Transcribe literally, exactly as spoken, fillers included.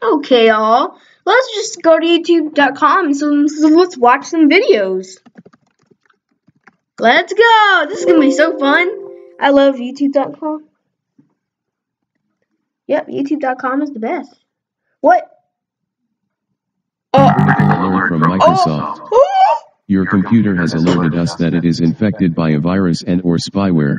Okay, all. Let's just go to YouTube dot com. So, so let's watch some videos. Let's go. This is gonna be so fun. I love YouTube dot com. Yep, YouTube dot com is the best. What? Oh. Alert from Microsoft. Oh. Your computer has alerted us that it is infected by a virus and or spyware.